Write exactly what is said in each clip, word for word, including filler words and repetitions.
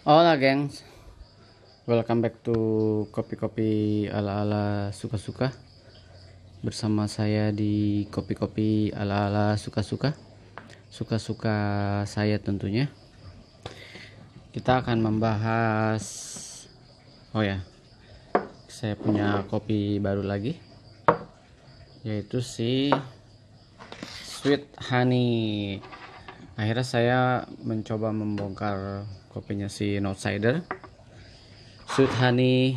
Hola gengs, welcome back to kopi-kopi ala-ala suka-suka. Bersama saya di kopi-kopi ala-ala suka-suka. Suka-suka saya tentunya. Kita akan membahas, oh ya, saya punya kopi baru lagi, yaitu si Sweet Honey. Akhirnya saya mencoba membongkar kopinya si Notsider Sweet Honey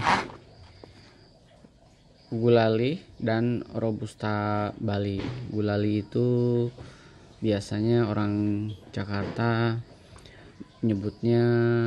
Gulali dan Robusta Bali. Gulali itu biasanya orang Jakarta nyebutnya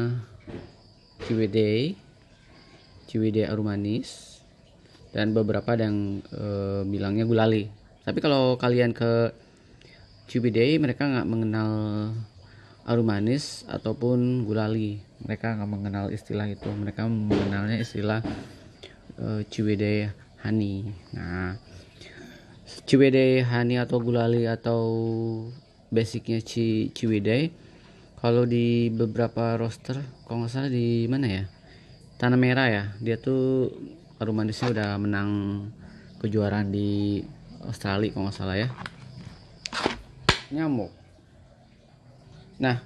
Ciwidey Ciwidey Arumanis, dan beberapa yang e, bilangnya Gulali. Tapi kalau kalian ke Ciwidey, mereka nggak mengenal Arumanis ataupun Gulali. Mereka nggak mengenal istilah itu. Mereka mengenalnya istilah e, Ciwidey Honey. Nah, Ciwidey Honey atau Gulali atau basicnya Ci, Ciwidey, kalau di beberapa roster, kalau nggak salah di mana ya, Tanah Merah ya, dia tuh Arumanisnya udah menang kejuaraan di Australia kalau nggak salah ya. Nyamuk. Nah,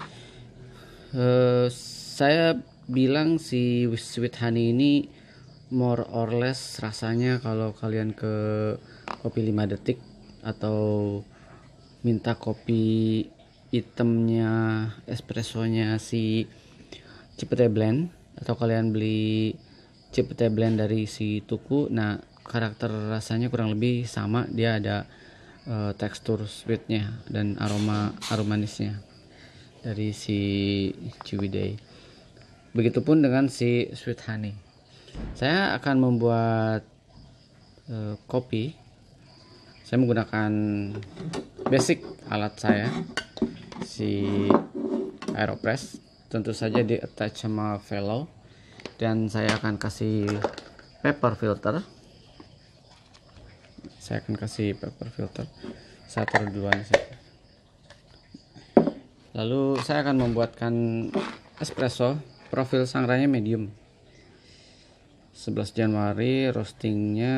eh, saya bilang si Sweet Honey ini more or less rasanya, kalau kalian ke kopi lima detik atau minta kopi hitamnya, espressonya si Cipete Blend, atau kalian beli Cipete Blend dari si Tuku, nah karakter rasanya kurang lebih sama. Dia ada uh, tekstur sweetnya dan aroma aromanisnya dari si Ciwidey. Begitupun dengan si Sweet Honey. Saya akan membuat uh, kopi. Saya menggunakan basic alat saya, si Aeropress, tentu saja di attach sama Velo, dan saya akan kasih paper filter. Saya akan kasih paper filter. Saya taruh duluan sih. Lalu saya akan membuatkan espresso. Profil sangranya medium. sebelas Januari, roastingnya.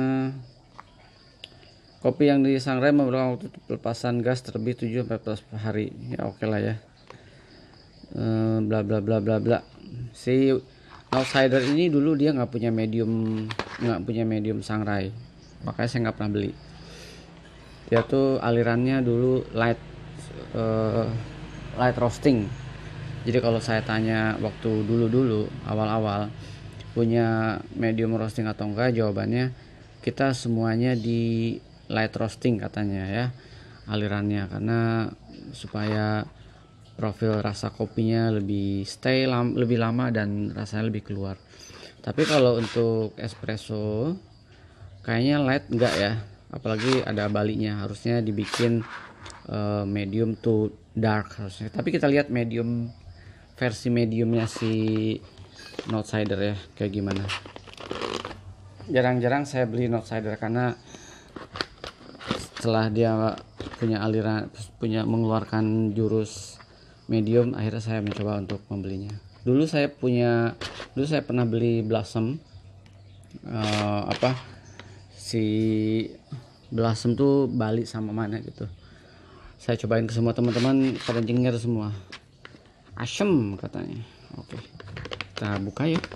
Kopi yang disangrai memerlukan waktu pelepasan gas terlebih tujuh sampai empat belas hari. Ya oke okay lah ya. E, bla bla bla bla bla. Si Outsider ini dulu dia nggak punya medium, nggak punya medium sangrai. Makanya saya nggak pernah beli. Dia tuh alirannya dulu light uh, light roasting. Jadi kalau saya tanya waktu dulu-dulu awal-awal punya medium roasting atau enggak, jawabannya kita semuanya di light roasting katanya ya, alirannya, karena supaya profil rasa kopinya lebih stay lam, lebih lama dan rasanya lebih keluar. Tapi kalau untuk espresso kayaknya light enggak ya, apalagi ada baliknya, harusnya dibikin uh, medium to dark harusnya. Tapi kita lihat medium, versi mediumnya si Notsider ya kayak gimana. Jarang-jarang saya beli Notsider karena setelah dia punya aliran, punya mengeluarkan jurus medium, akhirnya saya mencoba untuk membelinya. Dulu saya punya, dulu saya pernah beli Blossom, uh, apa si Blossom tuh Bali sama mana gitu. Saya cobain ke semua teman-teman, pada jengger semua, asem katanya. Oke, kita buka ya.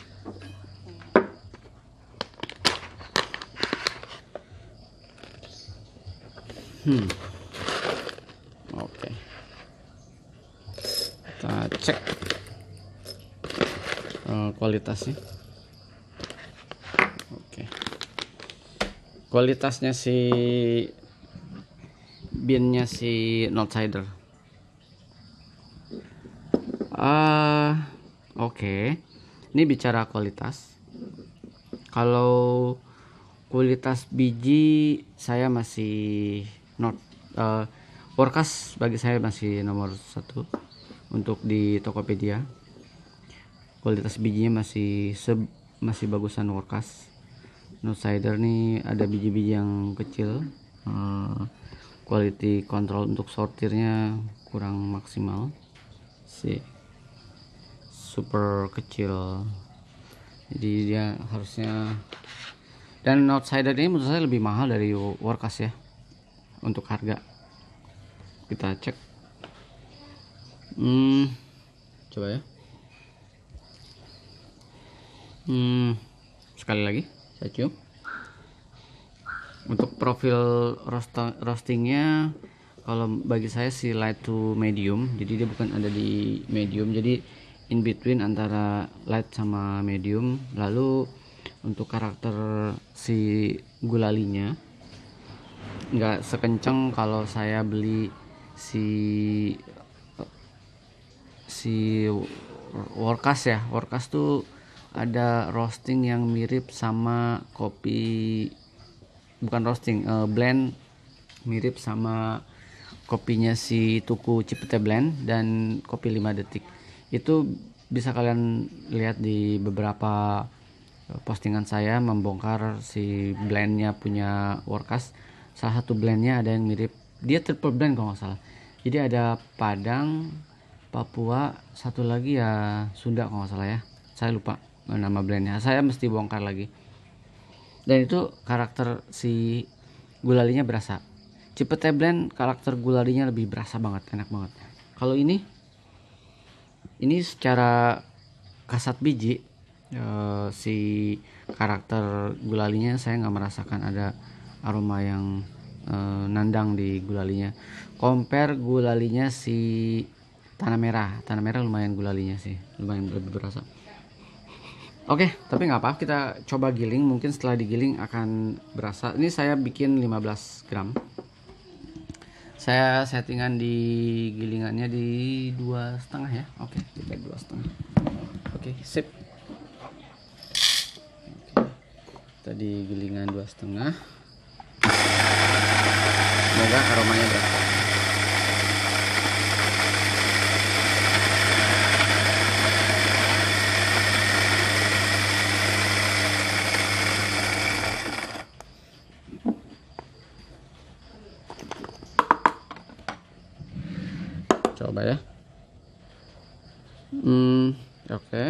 Hmm. Oke. Kita cek uh, kualitasnya. Oke. Kualitasnya si binnya si Notsider. Ah, uh, oke. Okay. Ini bicara kualitas. Kalau kualitas biji saya masih not uh, Workas bagi saya masih nomor satu untuk di Tokopedia. Kualitas bijinya masih se masih bagusan Workas. Notsider nih ada biji-biji yang kecil. Uh, quality control untuk sortirnya kurang maksimal sih. super kecil, jadi dia harusnya. Dan outsider ini menurut saya lebih mahal dari Workas ya untuk harga. Kita cek. Hmm, coba ya. Hmm, sekali lagi saya cium. Untuk profil roastingnya, kalau bagi saya si light to medium, jadi dia bukan ada di medium, jadi in between antara light sama medium. Lalu untuk karakter si gulalinya nggak sekenceng kalau saya beli si si Workas ya. Workas tuh ada roasting yang mirip sama kopi, bukan roasting, uh, blend mirip sama kopinya si Tuku Cipete Blend dan kopi lima detik. Itu bisa kalian lihat di beberapa postingan saya membongkar si blendnya punya Workas. Salah satu blendnya ada yang mirip, dia triple blend kalau nggak salah. Jadi ada Padang, Papua, satu lagi ya Sunda kalau nggak salah ya, saya lupa nama blendnya, saya mesti bongkar lagi. Dan itu karakter si gulalinya berasa. Cipete Blend karakter gulalinya lebih berasa banget, enak banget. Kalau ini ini secara kasat biji, eh, si karakter gulalinya saya nggak merasakan ada aroma yang eh, nandang di gulalinya. Compare gulalinya si Tanah Merah, Tanah Merah lumayan gulalinya sih, lumayan lebih berasa. Oke, tapi nggak apa, kita coba giling. Mungkin setelah digiling akan berasa. Ini saya bikin lima belas gram. Saya settingan di gilingannya di dua setengah ya. Oke, kita dua setengah. Oke, sip. Oke, tadi gilingan dua setengah. Semoga aromanya berasa. Coba ya. Hmm, oke. Okay.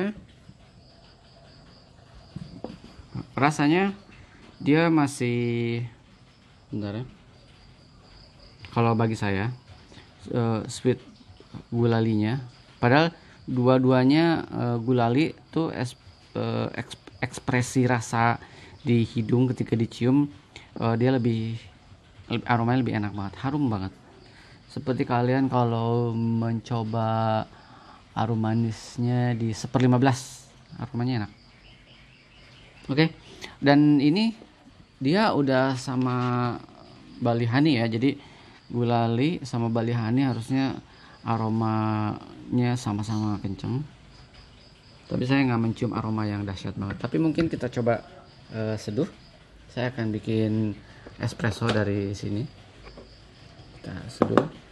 Rasanya dia masih, bentar ya. Kalau bagi saya uh, sweet gulalinya, padahal dua-duanya uh, gulali tuh es, uh, ekspresi rasa di hidung ketika dicium, uh, dia lebih, lebih aromanya lebih enak banget, harum banget. Seperti kalian kalau mencoba arum manisnya di seper lima belas, aromanya enak. Oke, dan ini dia udah sama Bali Honey ya, jadi gulali sama Bali Honey harusnya aromanya sama-sama kenceng. Tapi saya nggak mencium aroma yang dahsyat banget. Tapi mungkin kita coba uh, seduh. Saya akan bikin espresso dari sini. Kita seduh.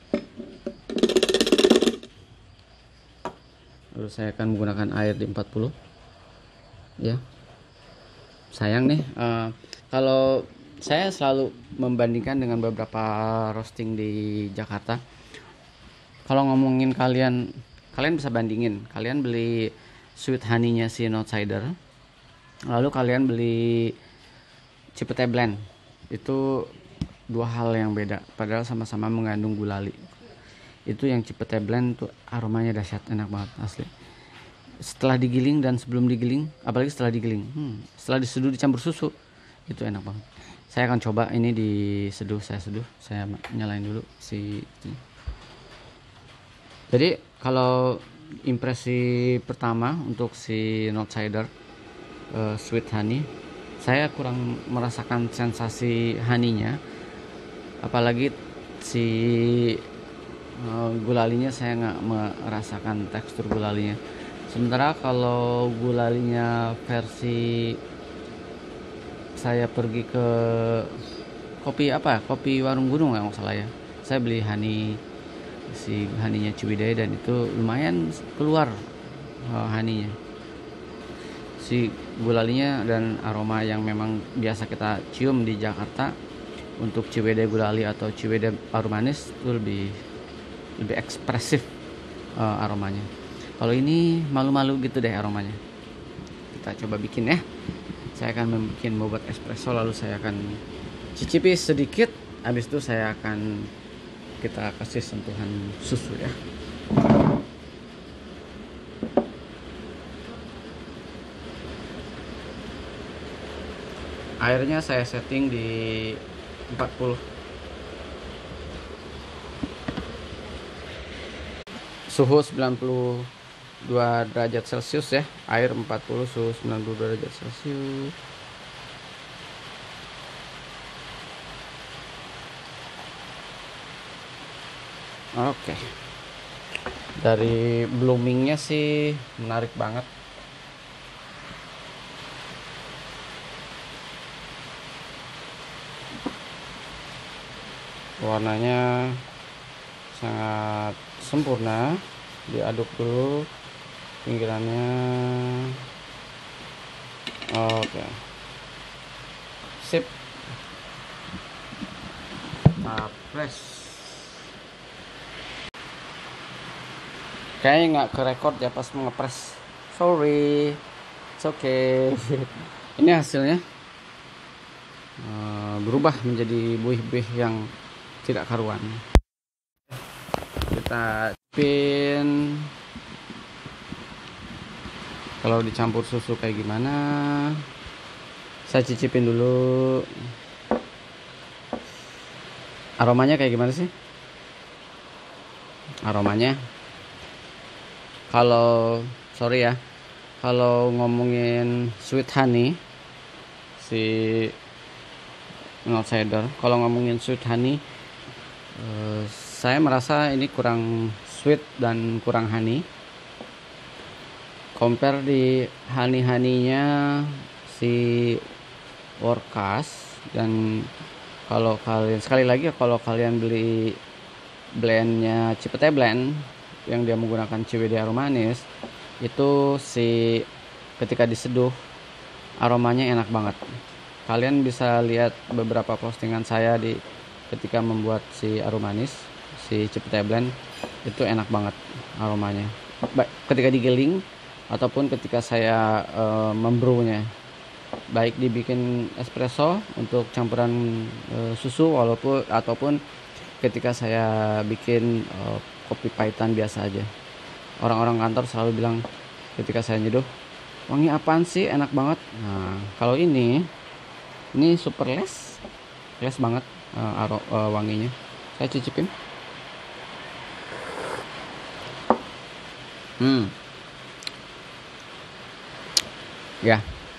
Lalu saya akan menggunakan air di empat puluh ya. Sayang nih, uh, kalau saya selalu membandingkan dengan beberapa roasting di Jakarta. Kalau ngomongin kalian, kalian bisa bandingin. Kalian beli sweet honey-nya si Outsider, lalu kalian beli Cipete Blend. Itu dua hal yang beda, padahal sama-sama mengandung gulali. Itu yang Cipete Blend tuh aromanya dahsyat, enak banget asli. Setelah digiling dan sebelum digiling, apalagi setelah digiling, hmm, setelah diseduh dicampur susu, itu enak banget. Saya akan coba ini diseduh, saya seduh, saya nyalain dulu si. Jadi kalau impresi pertama untuk si Outsider uh, sweet honey, saya kurang merasakan sensasi honey-nya, apalagi si Uh, gulalinya saya nggak merasakan tekstur gulalinya. Sementara kalau gulalinya versi saya pergi ke kopi apa kopi warung gunung ya nggak salah ya, saya beli honey, si honey-nya Ciwidey, dan itu lumayan keluar uh, honey-nya, si gulalinya dan aroma yang memang biasa kita cium di Jakarta untuk Ciwidey gulali atau Ciwidey arum manis itu lebih lebih ekspresif uh, aromanya. Kalau ini malu-malu gitu deh aromanya. Kita coba bikin ya. Saya akan membuat bobot espresso, lalu saya akan cicipi sedikit. Habis itu saya akan kita kasih sentuhan susu ya. Airnya saya setting di empat puluh. Suhu sembilan puluh dua derajat Celcius ya. Air empat puluh, suhu sembilan puluh dua derajat Celcius. Oke. Dari bloomingnya sih menarik banget. Warnanya sangat sempurna. Diaduk dulu pinggirannya. Oke, sip. Kita press. Kayaknya nggak ke record ya pas ngepres. Sorry, it's okay. Ini hasilnya uh, berubah menjadi buih-buih yang tidak karuan. Kita pin kalau dicampur susu kayak gimana. Saya cicipin dulu aromanya kayak gimana sih. Aromanya kalau sorry ya, kalau ngomongin sweet honey si outsider, kalau ngomongin sweet honey eh, saya merasa ini kurang sweet dan kurang honey. Compare di honey-honeynya si Workas. Dan kalau kalian sekali lagi kalau kalian beli blendnya Cipete Blend yang dia menggunakan C W D Aromanis, itu si ketika diseduh aromanya enak banget. Kalian bisa lihat beberapa postingan saya di ketika membuat si Aromanis, si Cipete Blend, itu enak banget aromanya. Ketika digiling ataupun ketika saya e, membrewnya, baik dibikin espresso untuk campuran e, susu walaupun ataupun ketika saya bikin e, kopi pahitan biasa aja. Orang-orang kantor selalu bilang ketika saya nyeduh, wangi apaan sih, enak banget. Nah, kalau ini ini super les les banget uh, aro, uh, wanginya. Saya cicipin. Hmm ya,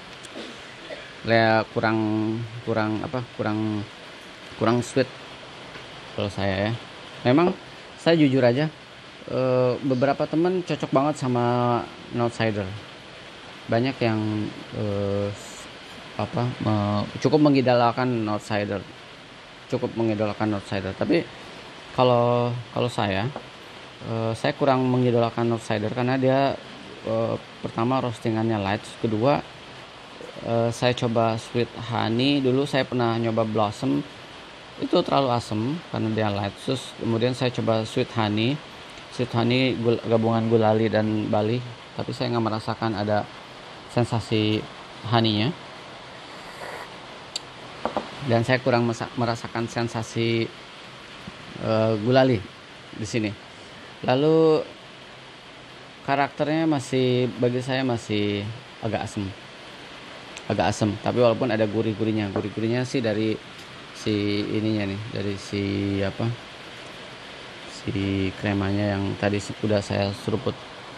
ya kurang kurang apa kurang kurang sweet kalau saya ya. Memang saya jujur aja, e, beberapa teman cocok banget sama outsider. Banyak yang e, apa me, cukup mengidolakan outsider, cukup mengidolakan outsider. Tapi kalau kalau saya, e, saya kurang mengidolakan outsider karena dia e, pertama roastingannya light, kedua e, saya coba sweet honey dulu. Saya pernah nyoba blossom, itu terlalu asam karena dia light. Terus kemudian saya coba sweet honey sweet honey gul, gabungan gulali dan Bali, tapi saya nggak merasakan ada sensasi honey-nya, dan saya kurang merasakan sensasi uh, gulali di sini. Lalu karakternya masih bagi saya masih agak asam agak asam tapi walaupun ada gurih-gurihnya. Gurih-gurihnya sih dari si ininya nih, dari si apa si kremanya yang tadi sudah saya seruput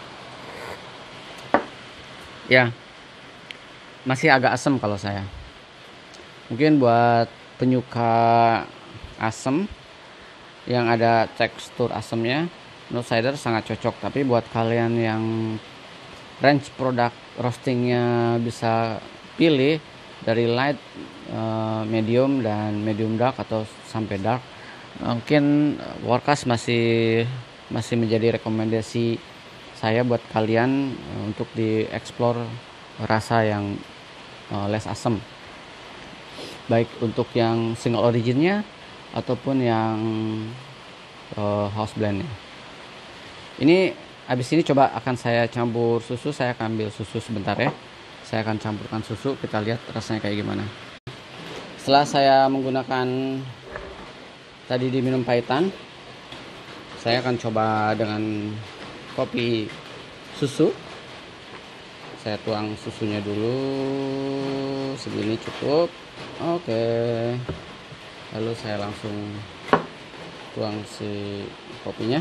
ya. Masih agak asam kalau saya. Mungkin buat penyuka asam yang ada tekstur asamnya, outsider sangat cocok. Tapi buat kalian yang range produk roastingnya bisa pilih dari light, medium dan medium dark atau sampai dark, mungkin Workas masih masih menjadi rekomendasi saya buat kalian untuk dieksplor rasa yang uh, less asam, baik untuk yang single originnya ataupun yang uh, house blendnya. Ini habis ini coba akan saya campur susu. Saya akan ambil susu sebentar ya. Saya akan campurkan susu, kita lihat rasanya kayak gimana. Setelah saya menggunakan tadi diminum pahitan, saya akan coba dengan kopi susu. Saya tuang susunya dulu, segini cukup. Oke, lalu saya langsung tuang si kopinya.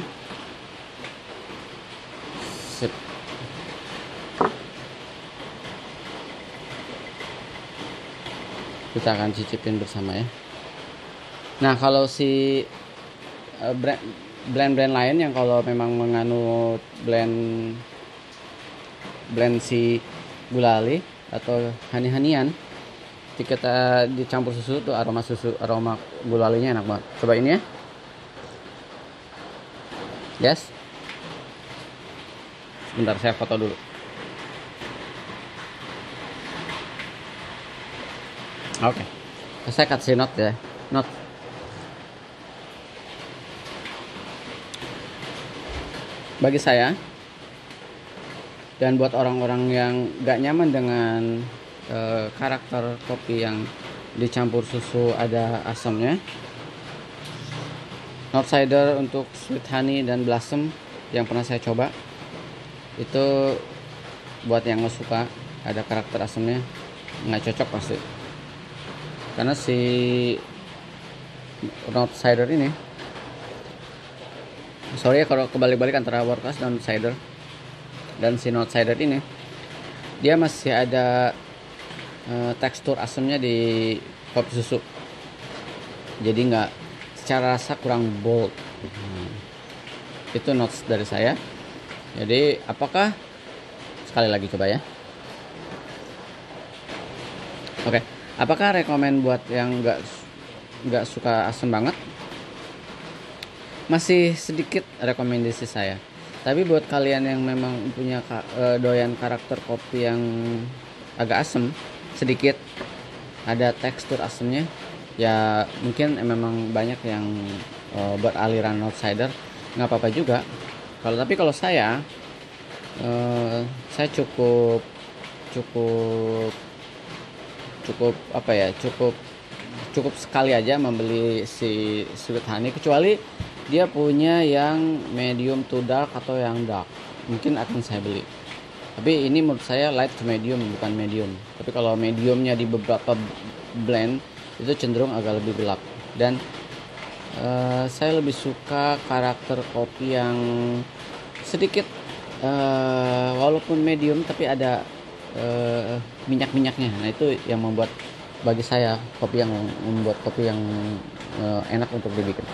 Sip. Kita akan cicipin bersama ya. Nah, kalau si blend-blend lain yang kalau memang menganut blend blend si gulali atau hani-hanian, jika kita dicampur susu tuh aroma susu, aroma gulalinya enak banget. Coba ini ya. Yes. Sebentar saya foto dulu. Oke. Okay. Saya kasih note ya. Note. Bagi saya dan buat orang-orang yang gak nyaman dengan e, karakter kopi yang dicampur susu ada asamnya, North Cider untuk Sweet Honey dan Blossom yang pernah saya coba itu, buat yang nggak suka ada karakter asamnya nggak cocok pasti, karena si North Cider ini, sorry ya kalau kebalik-balik antara World-Class dan Cider, dan si North Cider ini dia masih ada e, tekstur asamnya di kopi susu, jadi nggak, secara rasa kurang bold. hmm. Itu notes dari saya. Jadi apakah, sekali lagi coba ya, oke, apakah rekomen buat yang nggak nggak suka asam banget? Masih sedikit rekomendasi saya. Tapi buat kalian yang memang punya uh, doyan karakter kopi yang agak asam sedikit, ada tekstur asamnya, ya mungkin eh, memang banyak yang uh, buat aliran North Cider, nggak apa-apa juga. Kalau tapi kalau saya, uh, saya cukup cukup cukup apa ya, cukup cukup sekali aja membeli si Sweet Honey, kecuali dia punya yang medium to dark atau yang dark, mungkin akan saya beli. Tapi ini menurut saya light to medium, bukan medium. Tapi kalau mediumnya di beberapa blend itu cenderung agak lebih gelap. Dan uh, saya lebih suka karakter kopi yang sedikit uh, walaupun medium tapi ada uh, minyak-minyaknya. Nah itu yang membuat, bagi saya, kopi yang membuat kopi yang uh, enak untuk dibikin.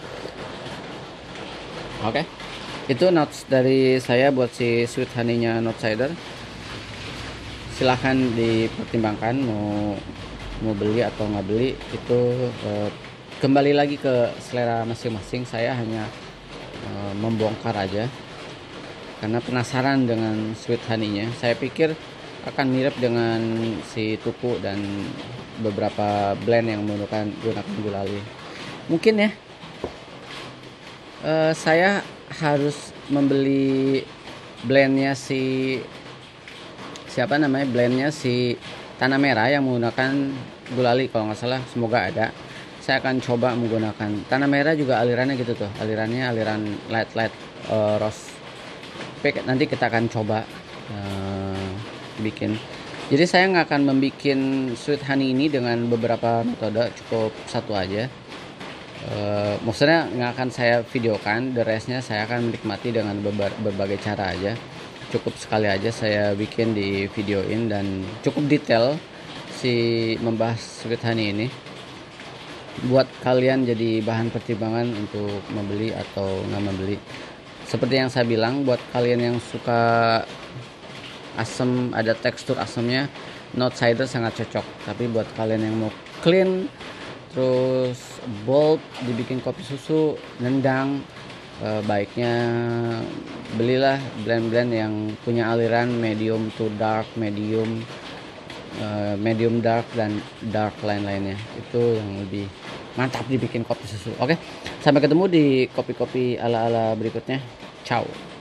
Oke, okay. Itu notes dari saya buat si Sweet Honey-nya North Cider. Silahkan dipertimbangkan mau mau beli atau nggak beli, itu eh, kembali lagi ke selera masing-masing. Saya hanya eh, membongkar aja karena penasaran dengan Sweet Honey-nya. Saya pikir akan mirip dengan si tuku dan beberapa blend yang menggunakan gunakan gulali. Mungkin ya. Uh, saya harus membeli blendnya si siapa namanya blendnya si Tanah Merah yang menggunakan gulali kalau nggak salah, semoga ada. Saya akan coba menggunakan Tanah Merah, juga alirannya gitu tuh, alirannya aliran light light uh, rose. Nanti kita akan coba uh, bikin. Jadi saya nggak akan membuat Sweet Honey ini dengan beberapa metode, cukup satu aja. Uh, maksudnya nggak akan saya videokan, the restnya saya akan menikmati dengan berbagai cara aja. Cukup sekali aja saya bikin di videoin, dan cukup detail si membahas Sweet Honey ini, buat kalian jadi bahan pertimbangan untuk membeli atau nggak membeli. Seperti yang saya bilang, buat kalian yang suka asam, ada tekstur asamnya, North Cider sangat cocok. Tapi buat kalian yang mau clean terus bold, dibikin kopi susu nendang, eh, baiknya belilah blend-blend yang punya aliran medium to dark, medium eh, medium dark dan dark lain-lainnya. Itu yang lebih mantap dibikin kopi susu. Oke, sampai ketemu di kopi-kopi ala-ala berikutnya. Ciao.